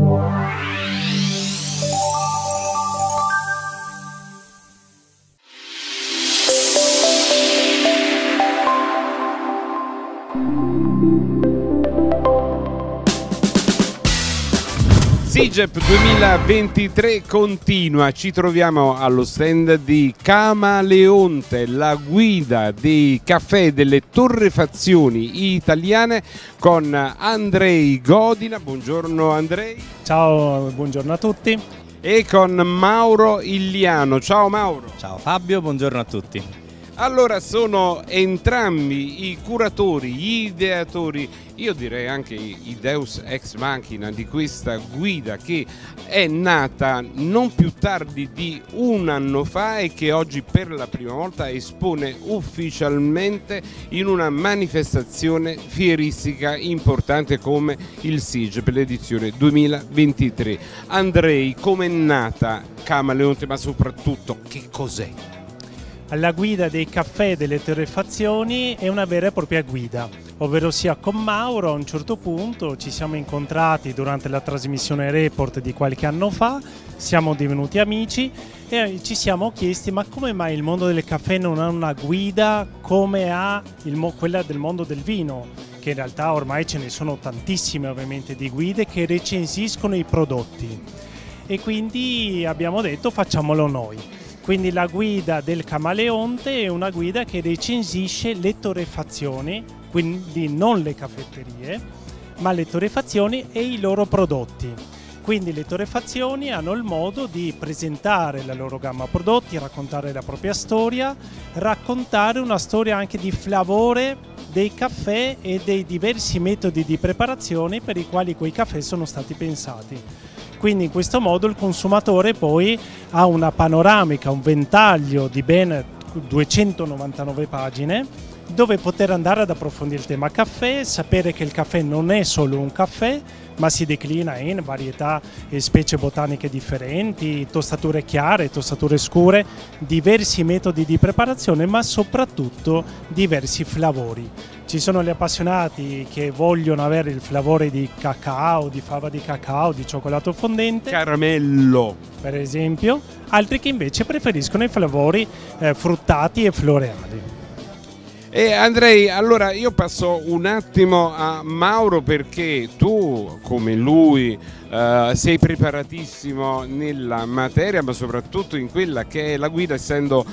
SIGEP 2023 continua, ci troviamo allo stand di Camaleonte, la guida dei caffè delle torrefazioni italiane con Andrei Godina. Buongiorno Andrei. Ciao, buongiorno a tutti. E con Mauro Illiano. Ciao Mauro. Ciao Fabio, buongiorno a tutti. Allora, sono entrambi i curatori, gli ideatori, io direi anche i deus ex machina di questa guida che è nata non più tardi di un anno fa e che oggi per la prima volta espone ufficialmente in una manifestazione fieristica importante come il SIGEP per l'edizione 2023. Andrei, com'è nata Camaleonte, ma soprattutto che cos'è? La guida dei caffè delle torrefazioni è una vera e propria guida, ovvero sia con Mauro a un certo punto ci siamo incontrati durante la trasmissione Report di qualche anno fa, siamo divenuti amici e ci siamo chiesti ma come mai il mondo del caffè non ha una guida come ha quella del mondo del vino, che in realtà ormai ce ne sono tantissime ovviamente di guide che recensiscono i prodotti e quindi abbiamo detto facciamolo noi. Quindi la guida del Camaleonte è una guida che recensisce le torrefazioni, quindi non le caffetterie, ma le torrefazioni e i loro prodotti. Quindi le torrefazioni hanno il modo di presentare la loro gamma prodotti, raccontare la propria storia, raccontare una storia anche di flavore dei caffè e dei diversi metodi di preparazione per i quali quei caffè sono stati pensati. Quindi in questo modo il consumatore poi ha una panoramica, un ventaglio di ben 299 pagine dove poter andare ad approfondire il tema caffè, sapere che il caffè non è solo un caffè, ma si declina in varietà e specie botaniche differenti, tostature chiare, tostature scure, diversi metodi di preparazione, ma soprattutto diversi flavori. Ci sono gli appassionati che vogliono avere il flavore di cacao, di fava di cacao, di cioccolato fondente, caramello per esempio, altri che invece preferiscono i flavori fruttati e floreali. E Andrei, allora io passo un attimo a Mauro perché tu, come lui, sei preparatissimo nella materia, ma soprattutto in quella che è la guida, essendo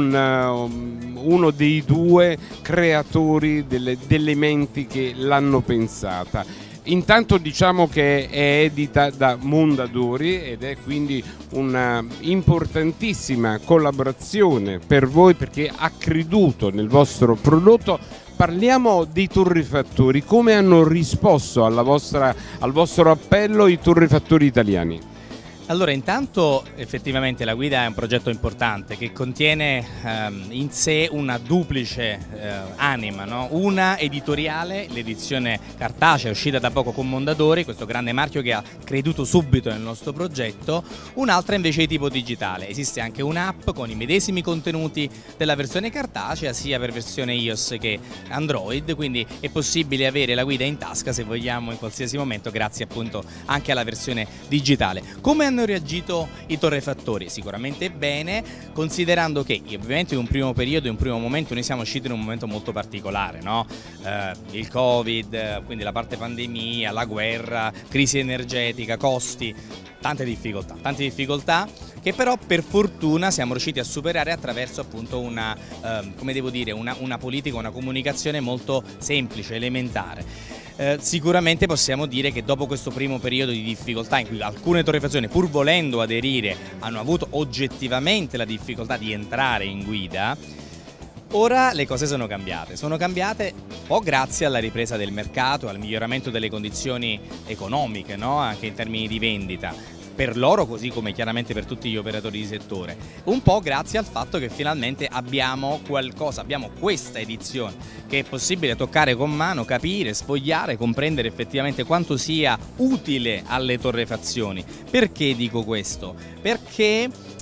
uno dei due creatori delle menti che l'hanno pensata. Intanto diciamo che è edita da Mondadori ed è quindi una importantissima collaborazione per voi perché ha creduto nel vostro prodotto. Parliamo dei torrefattori, come hanno risposto al vostro appello i torrefattori italiani? Allora, intanto effettivamente la guida è un progetto importante che contiene in sé una duplice anima, no? Una editoriale, l'edizione cartacea uscita da poco con Mondadori, questo grande marchio che ha creduto subito nel nostro progetto, un'altra invece di tipo digitale. Esiste anche un'app con i medesimi contenuti della versione cartacea sia per versione iOS che Android, quindi è possibile avere la guida in tasca se vogliamo in qualsiasi momento grazie appunto anche alla versione digitale. Come hanno reagito i torrefattori? Sicuramente bene, considerando che ovviamente in un primo periodo, in un primo momento noi siamo usciti in un momento molto particolare, no? Il Covid, quindi la parte pandemia, la guerra, crisi energetica, costi, tante difficoltà che però per fortuna siamo riusciti a superare attraverso appunto una politica, una comunicazione molto semplice, elementare. Sicuramente possiamo dire che dopo questo primo periodo di difficoltà in cui alcune torrefazioni pur volendo aderire hanno avuto oggettivamente la difficoltà di entrare in guida, ora le cose sono cambiate un po' grazie alla ripresa del mercato, al miglioramento delle condizioni economiche, no? Anche in termini di vendita per loro così come chiaramente per tutti gli operatori di settore, un po' grazie al fatto che finalmente abbiamo questa edizione che è possibile toccare con mano, capire, sfogliare, comprendere effettivamente quanto sia utile alle torrefazioni. Perché dico questo? Perché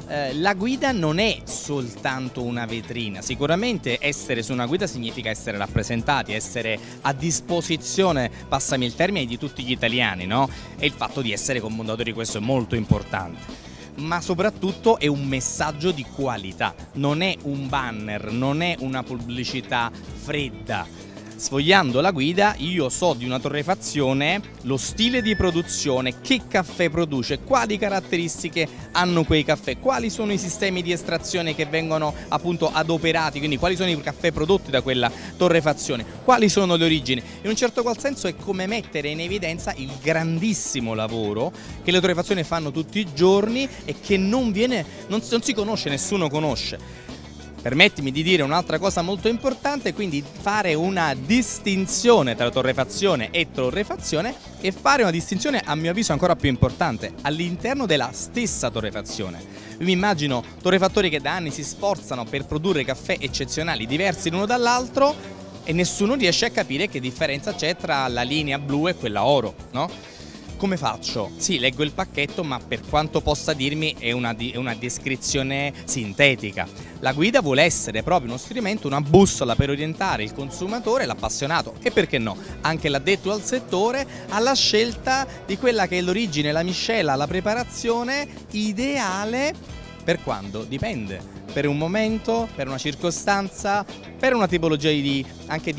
la guida non è soltanto una vetrina, sicuramente essere su una guida significa essere rappresentati, essere a disposizione, passami il termine, di tutti gli italiani, no? E il fatto di essere cofondatori, questo è molto importante. Ma soprattutto è un messaggio di qualità, non è un banner, non è una pubblicità fredda. Sfogliando la guida io so di una torrefazione lo stile di produzione, che caffè produce, quali caratteristiche hanno quei caffè, quali sono i sistemi di estrazione che vengono appunto adoperati, quindi quali sono i caffè prodotti da quella torrefazione, quali sono le origini. In un certo qual senso è come mettere in evidenza il grandissimo lavoro che le torrefazioni fanno tutti i giorni e che non si conosce, nessuno conosce. Permettimi di dire un'altra cosa molto importante, quindi fare una distinzione tra torrefazione e torrefazione, e fare una distinzione a mio avviso ancora più importante all'interno della stessa torrefazione. Io mi immagino torrefattori che da anni si sforzano per produrre caffè eccezionali, diversi l'uno dall'altro, e nessuno riesce a capire che differenza c'è tra la linea blu e quella oro, no? Come faccio? Sì, leggo il pacchetto, ma per quanto possa dirmi è una descrizione sintetica. La guida vuole essere proprio uno strumento, una bussola per orientare il consumatore, l'appassionato e perché no, anche l'addetto al settore, alla scelta di quella che è l'origine, la miscela, la preparazione ideale per quando? Dipende. Per un momento, per una circostanza, per una tipologia anche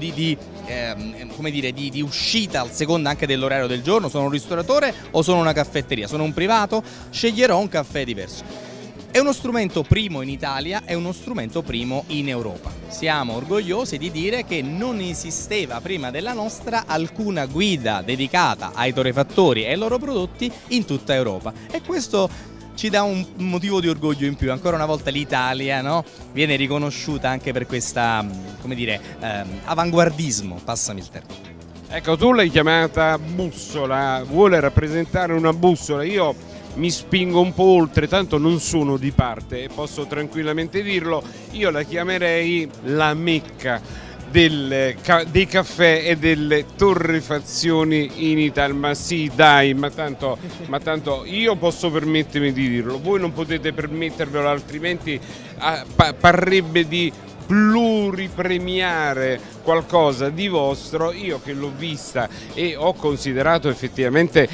di uscita al secondo anche dell'orario del giorno. Sono un ristoratore o sono una caffetteria? Sono un privato? Sceglierò un caffè diverso. È uno strumento primo in Italia, è uno strumento primo in Europa. Siamo orgogliosi di dire che non esisteva prima della nostra alcuna guida dedicata ai torrefattori e ai loro prodotti in tutta Europa. E questo ci dà un motivo di orgoglio in più. Ancora una volta l'Italia, no? Viene riconosciuta anche per questa, avanguardismo, passami il termine. Ecco, tu l'hai chiamata bussola, vuole rappresentare una bussola. Io mi spingo un po' oltre, tanto non sono di parte e posso tranquillamente dirlo. Io la chiamerei la Mecca dei caffè e delle torrefazioni in Italia. Ma sì, dai, ma tanto io posso permettermi di dirlo, voi non potete permettervelo, altrimenti parrebbe di pluripremiare qualcosa di vostro. Io che l'ho vista e ho considerato effettivamente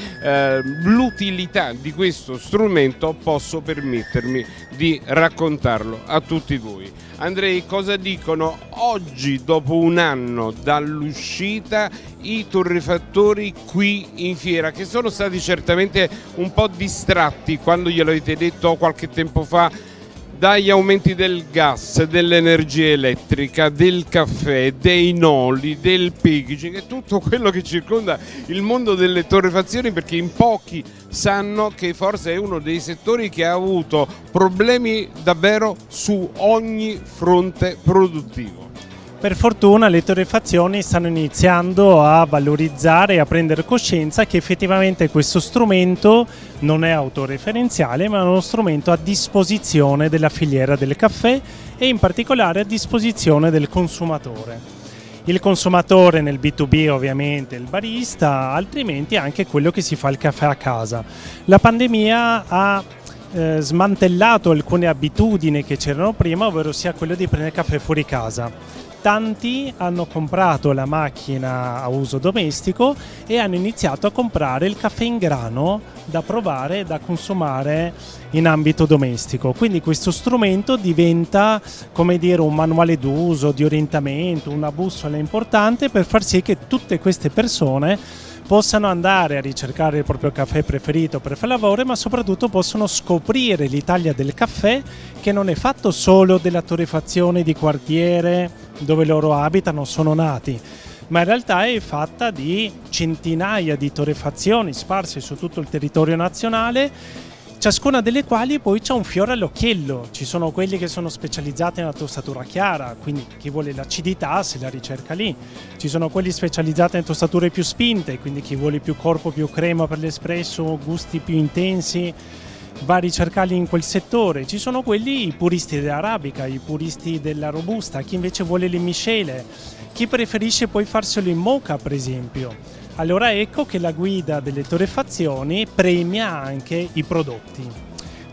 l'utilità di questo strumento, posso permettermi di raccontarlo a tutti voi. Andrei, cosa dicono oggi, dopo un anno dall'uscita, i torrefattori qui in fiera, che sono stati certamente un po' distratti quando gliel'avete detto qualche tempo fa, dagli aumenti del gas, dell'energia elettrica, del caffè, dei noli, del packaging e tutto quello che circonda il mondo delle torrefazioni, perché in pochi sanno che forse è uno dei settori che ha avuto problemi davvero su ogni fronte produttivo. Per fortuna le torrefazioni stanno iniziando a valorizzare e a prendere coscienza che effettivamente questo strumento non è autoreferenziale, ma è uno strumento a disposizione della filiera del caffè e in particolare a disposizione del consumatore. Il consumatore nel B2B ovviamente il barista, altrimenti anche quello che si fa il caffè a casa. La pandemia ha smantellato alcune abitudini che c'erano prima, ovvero sia quello di prendere caffè fuori casa. Tanti hanno comprato la macchina a uso domestico e hanno iniziato a comprare il caffè in grano da provare e da consumare in ambito domestico. Quindi questo strumento diventa, come dire, un manuale d'uso, di orientamento, una bussola importante per far sì che tutte queste persone possano andare a ricercare il proprio caffè preferito per fare lavoro, ma soprattutto possono scoprire l'Italia del caffè, che non è fatto solo della torrefazione di quartiere dove loro abitano, sono nati, ma in realtà è fatta di centinaia di torrefazioni sparse su tutto il territorio nazionale, ciascuna delle quali poi c'è un fiore all'occhiello. Ci sono quelli che sono specializzati nella tostatura chiara, quindi chi vuole l'acidità se la ricerca lì. Ci sono quelli specializzati in tostature più spinte, quindi chi vuole più corpo, più crema per l'espresso, gusti più intensi, va a ricercarli in quel settore. Ci sono quelli, i puristi dell'arabica, i puristi della robusta, chi invece vuole le miscele, chi preferisce poi farselo in moka per esempio. Allora ecco che la guida delle torrefazioni premia anche i prodotti.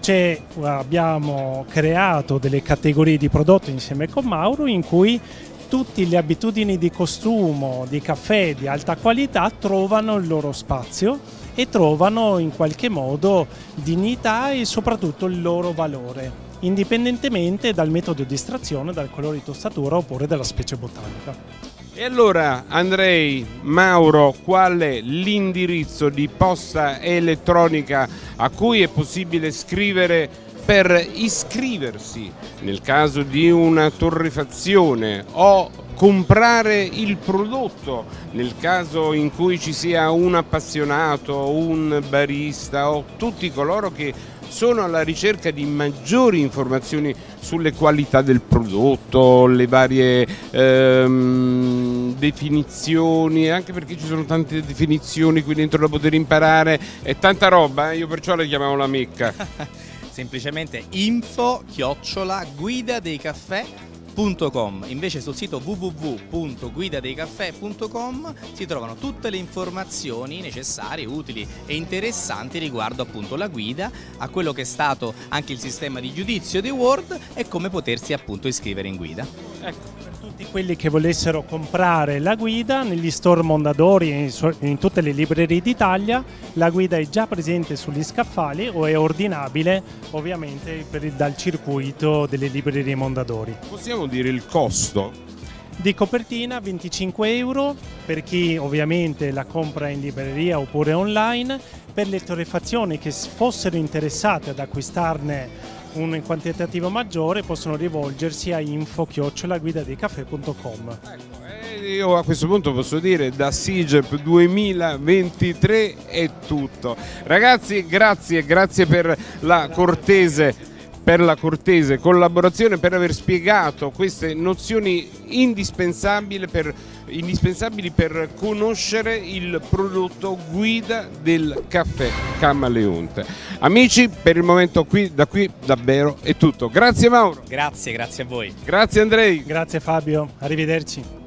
Abbiamo creato delle categorie di prodotti insieme con Mauro in cui tutte le abitudini di costumo, di caffè di alta qualità trovano il loro spazio e trovano in qualche modo dignità e soprattutto il loro valore, indipendentemente dal metodo di estrazione, dal colore di tostatura oppure dalla specie botanica. E allora Andrei, Mauro, qual è l'indirizzo di posta elettronica a cui è possibile scrivere per iscriversi nel caso di una torrefazione o comprare il prodotto nel caso in cui ci sia un appassionato, un barista o tutti coloro che sono alla ricerca di maggiori informazioni sulle qualità del prodotto, le varie definizioni, anche perché ci sono tante definizioni qui dentro da poter imparare, è tanta roba, io perciò le chiamavo la Mecca. Semplicemente info@guidadeicaffè.com. Invece sul sito www.guidadeicaffè.com si trovano tutte le informazioni necessarie, utili e interessanti riguardo appunto la guida, a quello che è stato anche il sistema di giudizio dei Word e come potersi appunto iscrivere in guida. Ecco, per tutti quelli che volessero comprare la guida negli store Mondadori e in tutte le librerie d'Italia, la guida è già presente sugli scaffali o è ordinabile ovviamente dal circuito delle librerie Mondadori. Possiamo dire il costo? Di copertina 25 euro per chi ovviamente la compra in libreria oppure online. Per le torrefazioni che fossero interessate ad acquistarne un quantitativo maggiore possono rivolgersi a info@guidadeicaffè.com. Io a questo punto posso dire da SIGEP 2023 è tutto. Ragazzi, grazie per la cortese collaborazione, per aver spiegato queste nozioni indispensabili per conoscere il prodotto guida del caffè Camaleonte. Amici, per il momento da qui davvero è tutto. Grazie Mauro. Grazie a voi. Grazie Andrei. Grazie Fabio, arrivederci.